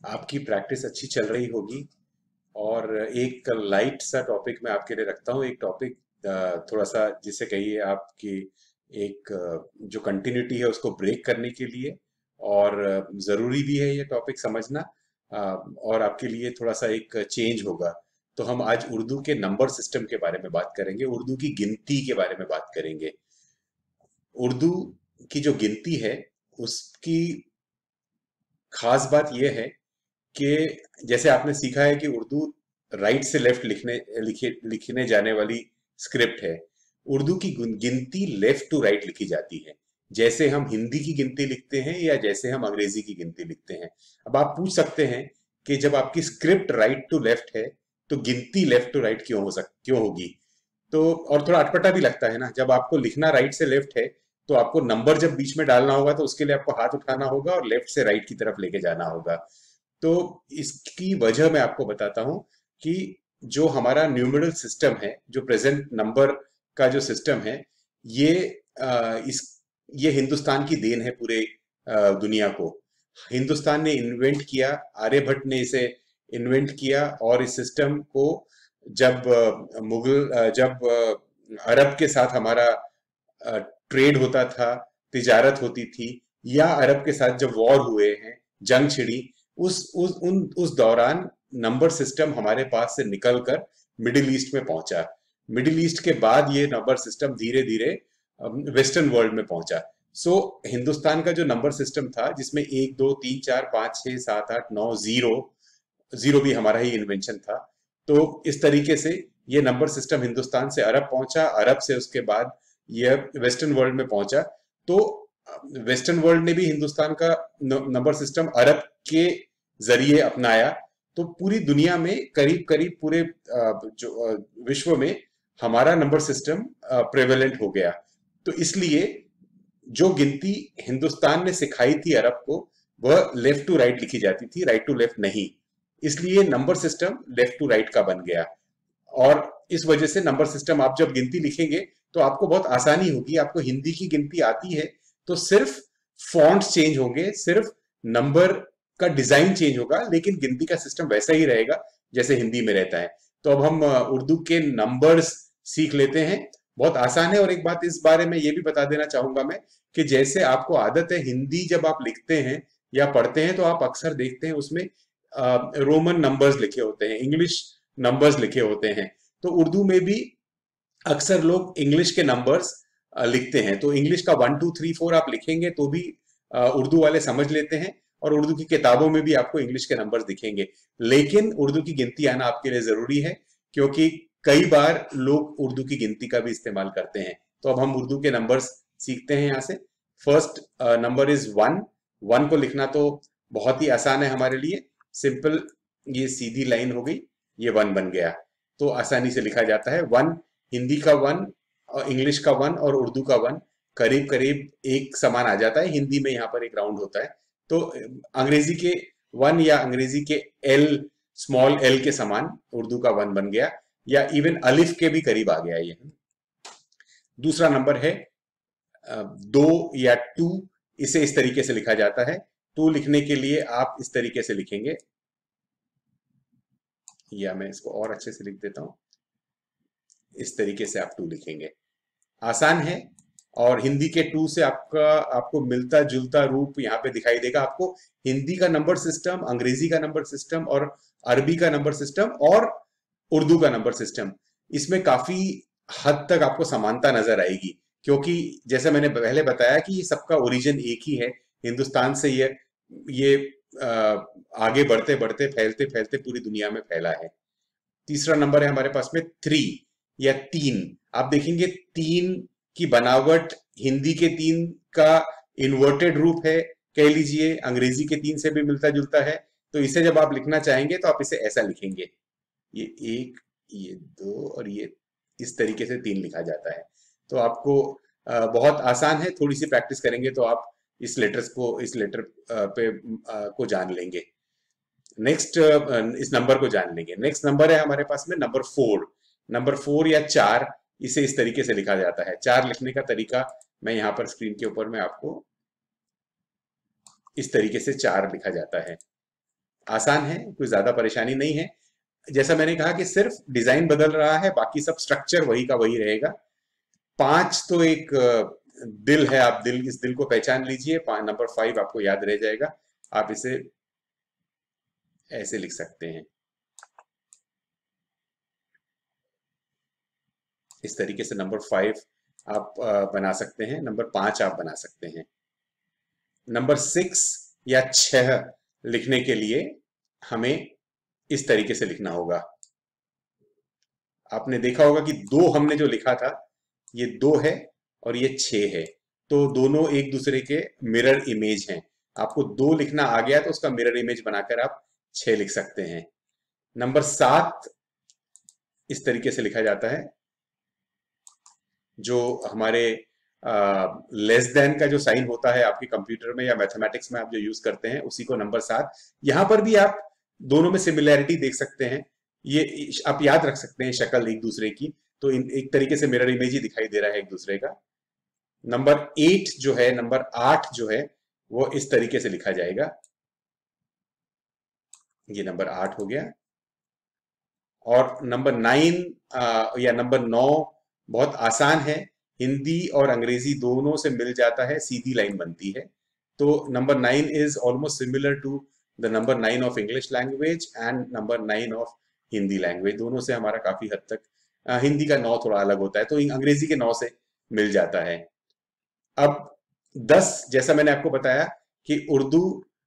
आपकी प्रैक्टिस अच्छी चल रही होगी। और एक लाइट सा टॉपिक मैं आपके लिए रखता हूँ, एक टॉपिक थोड़ा सा जिसे कहिए आपकी एक जो कंटिन्यूटी है उसको ब्रेक करने के लिए। और ज़रूरी भी है ये टॉपिक समझना। और आपके लिए थोड़ा सा एक चेंज होगा। तो हम आज उर्दू के नंबर सिस्टम के बारे में बात करेंगे, उर्दू की गिनती के बारे में बात करेंगे। उर्दू की जो गिनती है उसकी खास बात यह है कि जैसे आपने सीखा है कि उर्दू राइट से लेफ्ट लिखने जाने वाली स्क्रिप्ट है। उर्दू की गिनती लेफ्ट टू राइट लिखी जाती है, जैसे हम हिंदी की गिनती लिखते हैं या जैसे हम अंग्रेजी की गिनती लिखते हैं। अब आप पूछ सकते हैं कि जब आपकी स्क्रिप्ट राइट टू लेफ्ट है तो गिनती लेफ्ट टू राइट क्यों होगी। तो और थोड़ा अटपटा भी लगता है ना, जब आपको लिखना राइट से लेफ्ट है तो आपको नंबर जब बीच में डालना होगा तो उसके लिए आपको हाथ उठाना होगा और लेफ्ट से राइट की तरफ लेके जाना होगा। तो इसकी वजह मैं आपको बताता हूं कि जो हमारा न्यूमेरल सिस्टम है, जो प्रेजेंट नंबर का जो सिस्टम है, ये इस ये हिंदुस्तान की देन है पूरे दुनिया को। हिंदुस्तान ने इन्वेंट किया, आर्यभट्ट ने इसे इन्वेंट किया। और इस सिस्टम को जब जब अरब के साथ हमारा ट्रेड होता था, तिजारत होती थी, या अरब के साथ जब वॉर हुए हैं, जंग छिड़ी, उस दौरान नंबर सिस्टम हमारे पास से निकलकर मिडिल ईस्ट में पहुंचा। मिडिल ईस्ट के बाद ये नंबर सिस्टम धीरे धीरे वेस्टर्न वर्ल्ड में पहुंचा। सो हिंदुस्तान का जो नंबर सिस्टम था, जिसमें 1 2 3 4 5 6 7 8 9 जीरो, जीरो भी हमारा ही इन्वेंशन था। तो इस तरीके से ये नंबर सिस्टम हिंदुस्तान से अरब पहुंचा, अरब से उसके बाद ये वेस्टर्न वर्ल्ड में पहुंचा। तो वेस्टर्न वर्ल्ड ने भी हिंदुस्तान का नंबर सिस्टम अरब के जरिए अपनाया। तो पूरी दुनिया में करीब करीब पूरे जो विश्व में हमारा नंबर सिस्टम प्रेवेलेंट हो गया। तो इसलिए जो गिनती हिंदुस्तान ने सिखाई थी अरब को, वह लेफ्ट टू राइट लिखी जाती थी, राइट टू लेफ्ट नहीं। इसलिए number system left to right का बन गया। और इस वजह से नंबर सिस्टम आप जब गिनती लिखेंगे तो आपको बहुत आसानी होगी। आपको हिंदी की गिनती आती है तो सिर्फ फॉन्ट्स चेंज होंगे, सिर्फ नंबर का डिजाइन चेंज होगा, लेकिन गिनती का सिस्टम वैसा ही रहेगा जैसे हिंदी में रहता है। तो अब हम उर्दू के नंबर्स सीख लेते हैं। बहुत आसान है। और एक बात इस बारे में ये भी बता देना चाहूंगा मैं, कि जैसे आपको आदत है हिंदी जब आप लिखते हैं या पढ़ते हैं तो आप अक्सर देखते हैं उसमें रोमन नंबर्स लिखे होते हैं, इंग्लिश नंबर्स लिखे होते हैं। तो उर्दू में भी अक्सर लोग इंग्लिश के नंबर्स लिखते हैं। तो इंग्लिश का 1 2 3 4 आप लिखेंगे तो भी उर्दू वाले समझ लेते हैं। और उर्दू की किताबों में भी आपको इंग्लिश के नंबर्स दिखेंगे। लेकिन उर्दू की गिनती आना आपके लिए जरूरी है, क्योंकि कई बार लोग उर्दू की गिनती का भी इस्तेमाल करते हैं। तो अब हम उर्दू के नंबर्स सीखते हैं यहाँ से। First number is 1। 1 को लिखना तो बहुत ही आसान है हमारे लिए, सिंपल। ये सीधी लाइन हो गई, ये 1 बन गया। तो आसानी से लिखा जाता है 1। हिंदी का 1 और इंग्लिश का 1 और उर्दू का 1 करीब करीब एक समान आ जाता है। हिंदी में यहाँ पर एक राउंड होता है। तो अंग्रेजी के 1 या अंग्रेजी के एल, स्मॉल एल के समान उर्दू का 1 बन गया, या इवन अलिफ के भी करीब आ गया ये। दूसरा नंबर है 2 या 2। इसे इस तरीके से लिखा जाता है। 2 लिखने के लिए आप इस तरीके से लिखेंगे, या मैं इसको और अच्छे से लिख देता हूं। इस तरीके से आप 2 लिखेंगे, आसान है। और हिंदी के 2 से आपको मिलता जुलता रूप यहाँ पे दिखाई देगा। आपको हिंदी का नंबर सिस्टम, अंग्रेजी का नंबर सिस्टम और अरबी का नंबर सिस्टम और उर्दू का नंबर सिस्टम, इसमें काफी हद तक आपको समानता नजर आएगी। क्योंकि जैसे मैंने पहले बताया कि ये सबका ओरिजिन एक ही है, हिंदुस्तान से ये आगे बढ़ते बढ़ते फैलते फैलते पूरी दुनिया में फैला है। तीसरा नंबर है हमारे पास में 3 या 3। आप देखेंगे 3 की बनावट हिंदी के 3 का इन्वर्टेड रूप है, कह लीजिए अंग्रेजी के 3 से भी मिलता जुलता है। तो इसे जब आप लिखना चाहेंगे तो आप इसे ऐसा लिखेंगे, ये 1, ये 2 और ये, इस तरीके से 3 लिखा जाता है। तो आपको बहुत आसान है, थोड़ी सी प्रैक्टिस करेंगे तो आप इस लेटर पे को जान लेंगे। नेक्स्ट इस नंबर को जान लेंगे। नेक्स्ट नंबर है हमारे पास में नंबर 4। नंबर 4 या 4, इसे इस तरीके से लिखा जाता है। 4 लिखने का तरीका मैं यहाँ पर स्क्रीन के ऊपर में आपको, इस तरीके से 4 लिखा जाता है। आसान है, कोई ज्यादा परेशानी नहीं है। जैसा मैंने कहा कि सिर्फ डिजाइन बदल रहा है, बाकी सब स्ट्रक्चर वही का वही रहेगा। 5 तो एक दिल है, आप दिल, इस दिल को पहचान लीजिए। नंबर 5 आपको याद रह जाएगा। आप इसे ऐसे लिख सकते हैं, इस तरीके से नंबर 5 आप बना सकते हैं, नंबर 5 आप बना सकते हैं। नंबर 6 या 6 लिखने के लिए हमें इस तरीके से लिखना होगा। आपने देखा होगा कि 2 हमने जो लिखा था, ये 2 है और ये 6 है, तो दोनों एक दूसरे के मिरर इमेज हैं। आपको 2 लिखना आ गया तो उसका मिरर इमेज बनाकर आप 6 लिख सकते हैं। नंबर 7 इस तरीके से लिखा जाता है, जो हमारे लेस देन का जो साइन होता है आपके कंप्यूटर में या मैथमेटिक्स में आप जो यूज करते हैं, उसी को नंबर 7। यहां पर भी आप दोनों में सिमिलैरिटी देख सकते हैं, ये आप याद रख सकते हैं शक्ल एक दूसरे की, तो एक तरीके से मिरर इमेज ही दिखाई दे रहा है एक दूसरे का। नंबर 8 जो है, नंबर 8 जो है वो इस तरीके से लिखा जाएगा, ये नंबर 8 हो गया। और नंबर 9 या नंबर 9 बहुत आसान है, हिंदी और अंग्रेजी दोनों से मिल जाता है, सीधी लाइन बनती है। तो number 9 is almost similar to the number 9 of English language and number 9 of Hindi language. दोनों से हमारा काफी हद तक, हिंदी का 9 थोड़ा अलग होता है, तो अंग्रेजी के 9 से मिल जाता है। अब 10, जैसा मैंने आपको बताया कि उर्दू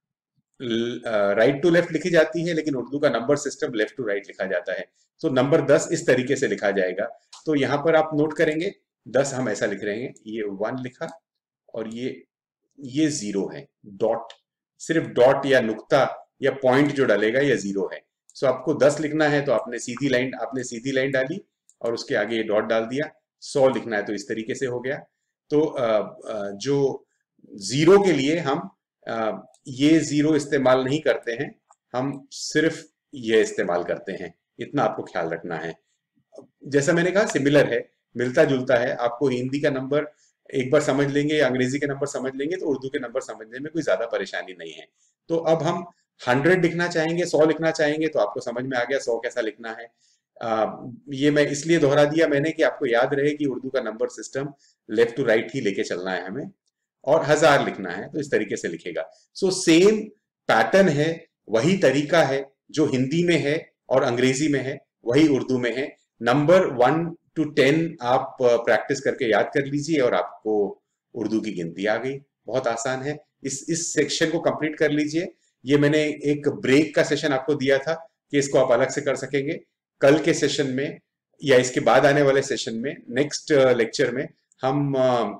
राइट टू लेफ्ट लिखी जाती है, लेकिन उर्दू का number system left to right लिखा जाता है। तो नंबर 10 इस तरीके से लिखा जाएगा। तो यहां पर आप नोट करेंगे 10 हम ऐसा लिख रहे हैं, ये 1 लिखा और ये 0 है, डॉट, सिर्फ डॉट या नुक्ता या पॉइंट जो डालेगा ये 0 है। सो आपको 10 लिखना है तो आपने सीधी लाइन डाली और उसके आगे ये डॉट डाल दिया। 100 लिखना है तो इस तरीके से हो गया। तो जो 0 के लिए हम ये 0 इस्तेमाल नहीं करते हैं, हम सिर्फ ये इस्तेमाल करते हैं, इतना आपको ख्याल रखना है। जैसा मैंने कहा सिमिलर है, मिलता जुलता है। आपको हिंदी का नंबर एक बार समझ लेंगे, अंग्रेजी के नंबर समझ लेंगे, तो उर्दू के नंबर समझने में कोई ज्यादा परेशानी नहीं है। तो अब हम 100 लिखना चाहेंगे, 100 लिखना चाहेंगे, तो आपको समझ में आ गया 100 कैसा लिखना है। ये मैं इसलिए दोहरा दिया मैंने कि आपको याद रहे कि उर्दू का number system left to right ही लेके चलना है हमें। और 1000 लिखना है तो इस तरीके से लिखेगा। सो सेम पैटर्न है, वही तरीका है जो हिंदी में है और अंग्रेजी में है, वही उर्दू में है। नंबर 1 to 10 आप प्रैक्टिस करके याद कर लीजिए और आपको उर्दू की गिनती आ गई। बहुत आसान है। इस सेक्शन को कंप्लीट कर लीजिए। ये मैंने एक ब्रेक का सेशन आपको दिया था कि इसको आप अलग से कर सकेंगे। कल के सेशन में या इसके बाद आने वाले सेशन में, नेक्स्ट लेक्चर में, हम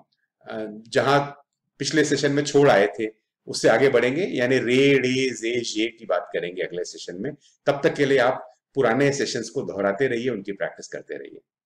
जहां पिछले सेशन में छोड़ आए थे उससे आगे बढ़ेंगे, यानी रे, रे, जे, जे की बात करेंगे अगले सेशन में। तब तक के लिए आप पुराने सेशंस को दोहराते रहिए, उनकी प्रैक्टिस करते रहिए।